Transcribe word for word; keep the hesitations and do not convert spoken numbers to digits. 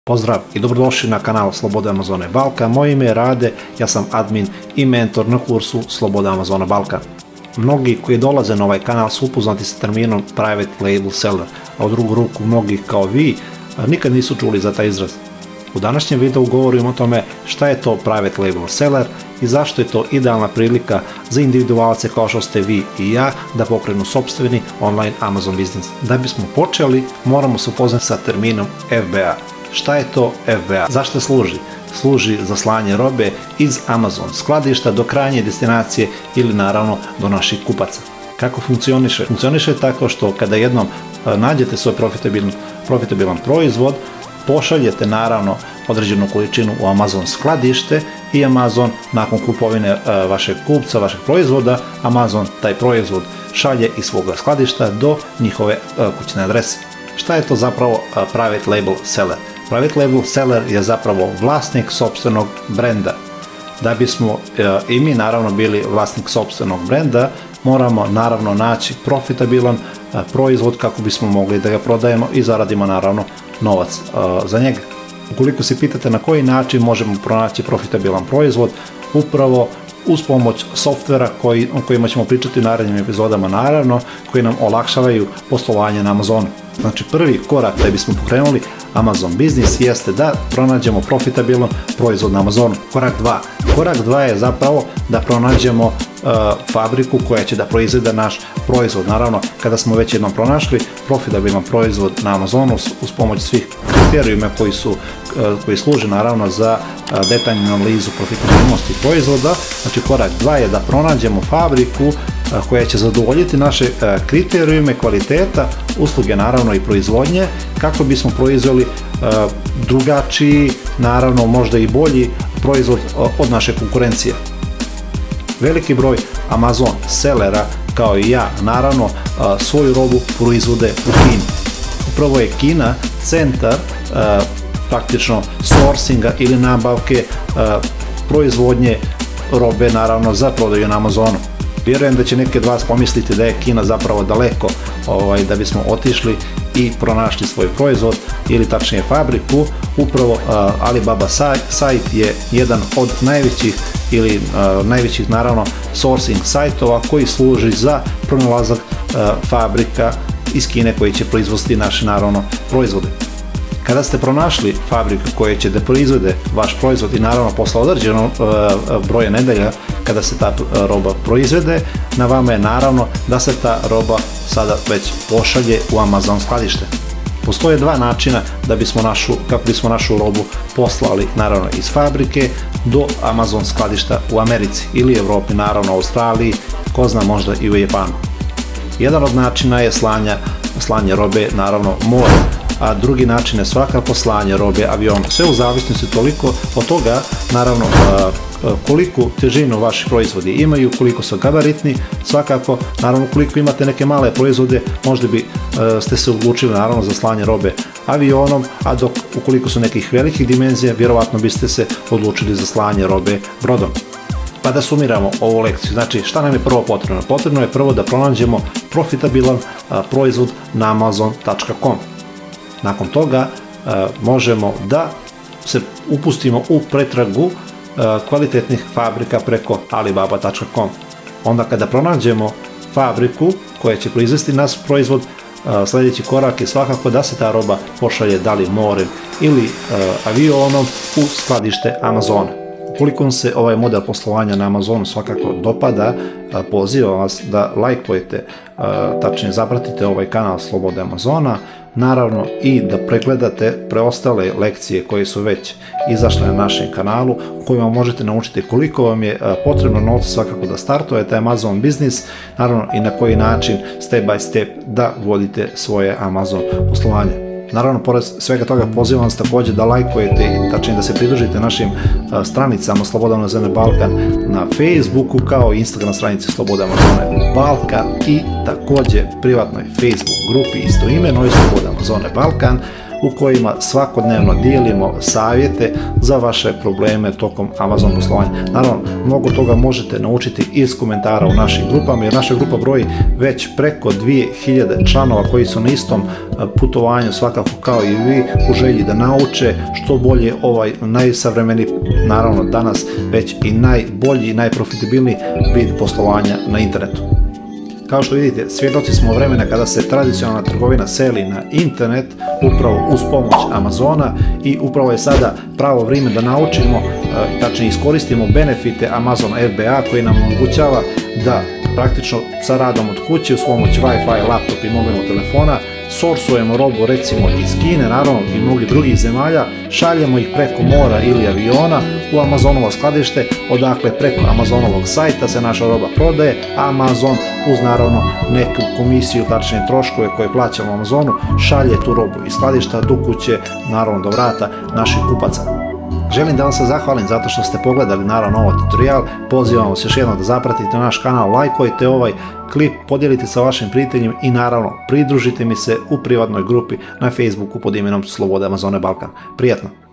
Pozdrav i dobrodošli na kanal Sloboda Amazone Balkan. Moje ime je Rade, ja sam admin i mentor na kursu Sloboda Amazona Balkan. Mnogi koji dolaze na ovaj kanal su upoznati sa terminom Private Label Seller, a u drugu ruku mnogi kao vi nikad nisu čuli za taj izraz. U današnjem videu govorim o tome šta je to Private Label Seller i zašto je to idealna prilika za individualce kao što ste vi i ja da pokrenu sopstveni online Amazon biznis. Da bismo počeli, moramo se upoznati sa terminom F B A. Šta je to F B A? Zašto služi? Služi za slanje robe iz Amazon skladišta do krajnje destinacije ili naravno do naših kupaca. Kako funkcioniše? Funkcioniše tako što kada jednom nađete svoj profitabilan, profitabilan proizvod, pošaljete naravno određenu količinu u Amazon skladište i Amazon nakon kupovine vašeg kupca, vašeg proizvoda, Amazon taj proizvod šalje iz svoga skladišta do njihove kućne adrese. Šta je to zapravo Private Label Seller? Private Label Seller je zapravo vlasnik sopstvenog brenda. Da bismo i mi naravno bili vlasnik sopstvenog brenda, moramo naravno naći profitabilan proizvod kako bismo mogli da ga prodajemo i zaradimo naravno novac za njega. Ukoliko se pitate na koji način možemo pronaći profitabilan proizvod, upravo uz pomoć softvera koji, o kojima ćemo pričati u narednim epizodama naravno, koji nam olakšavaju poslovanje na Amazonu. Znači prvi korak da bismo pokrenuli Amazon biznis jeste da pronađemo profitabilan proizvod na Amazonu. Korak dva. Korak dva je zapravo da pronađemo uh, fabriku koja će da proizvede naš proizvod. Naravno, kada smo već jednom pronašli profitabilan proizvod na Amazonu uz pomoć svih kriterijuma koji su uh, koji služe naravno za uh, detaljnu analizu profitabilnosti proizvoda, znači korak dva je da pronađemo fabriku uh, koja će zadovoljiti naše uh, kriterijume kvaliteta, usluge naravno i proizvodnje, kako bismo proizveli uh, drugačiji, naravno možda i bolji proizvod od naše konkurencije. Veliki broj Amazon sellera kao i ja naravno svoju robu proizvode u Kini. Upravo je Kina centar praktično sourcinga ili nabavke proizvodnje robe naravno za prodaju na Amazonu. Vjerujem da će neki od vas pomisliti da je Kina zapravo daleko ovaj, da bismo otišli i pronašli svoj proizvod ili tačnije fabriku. Upravo uh, Alibaba sajt je jedan od najvećih ili uh, najvećih naravno sourcing sajtova koji služi za pronalazak uh, fabrika iz Kine koji će proizvesti naše naravno proizvode. Kada ste pronašli fabriku koja će da proizvede vaš proizvod i naravno posle određenog uh, broja nedelja kada se ta roba proizvede, na vama je naravno da se ta roba sada već pošalje u Amazon skladište. Postoje dva načina da bismo našu, kako bismo našu robu poslali naravno iz fabrike do Amazon skladišta u Americi ili Evropi, naravno Australiji, ko zna možda i u Japanu. Jedan od načina je slanja, slanje robe naravno morem, a drugi način je svakako slanje robe avionom. Sve u zavisnosti toliko od toga naravno koliko težinu vaši proizvodi imaju, koliko su gabaritni, svakako naravno koliko imate neke male proizvode možda bi ste se odlučili naravno za slanje robe avionom, a dok ukoliko su nekih velikih dimenzija vjerovatno biste se odlučili za slanje robe brodom. Pa da sumiramo ovu lekciju, znači šta nam je prvo potrebno? Potrebno je prvo da pronađemo profitabilan proizvod na amazon tačka com. Nakon toga možemo da se upustimo u pretragu kvalitetnih fabrika preko alibaba tačka com. Onda kada pronađemo fabriku koja će proizvesti naš proizvod, sljedeći korak je svakako da se ta roba pošalje da li morem ili avionom u skladište Amazona. Ukoliko vam se ovaj model poslovanja na Amazonu svakako dopada, pozivam vas da lajkujete, tačnije zapratite ovaj kanal Slobode Amazona, naravno i da pregledate preostale lekcije koje su već izašle na našem kanalu, u kojima možete naučiti koliko vam je potrebno novca svakako da startujete Amazon biznis, naravno i na koji način step by step da vodite svoje Amazon poslovanje. Naravno, pored svega toga pozivam vas također da lajkujete i tačnije da se pridružite našim a, stranicama Sloboda Amazone Balkan na Facebooku kao i Instagram stranici Sloboda Amazone Balkan i također privatnoj Facebook grupi istoimenoj Sloboda Amazone Balkan, u kojima svakodnevno dijelimo savjete za vaše probleme tokom Amazon poslovanja. Naravno, mnogo toga možete naučiti iz komentara u našim grupama, jer naša grupa broji već preko dvije hiljade članova koji su na istom putovanju svakako kao i vi u želji da nauče što bolje ovaj najsavremeniji, naravno danas već i najbolji i najprofitabilniji vid poslovanja na internetu. Kao što vidite, svjedoci smo vremena kada se tradicionalna trgovina seli na internet upravo uz pomoć Amazona i upravo je sada pravo vrijeme da naučimo, tačnije iskoristimo benefite Amazon F B A koji nam omogućava da praktično sa radom od kuće uz pomoć Wi-Fi, laptop i mobilnog telefona sorsujemo robu recimo iz Kine, naravno i mnogih drugih zemalja, šaljemo ih preko mora ili aviona u Amazonovo skladište, odakle preko Amazonovog sajta se naša roba prodaje, a Amazon uz naravno neku komisiju, tačnije troškove koje plaćamo Amazonu, šalje tu robu iz skladišta do kuće, naravno do vrata naših kupaca. Želim da vam se zahvalim zato što ste pogledali naravno ovaj tutorial, pozivam vas još jednom da zapratite naš kanal, lajkujte ovaj klip, podijelite sa vašim prijateljima i naravno pridružite mi se u privatnoj grupi na Facebooku pod imenom Slobodama zone Balkan. Prijatno!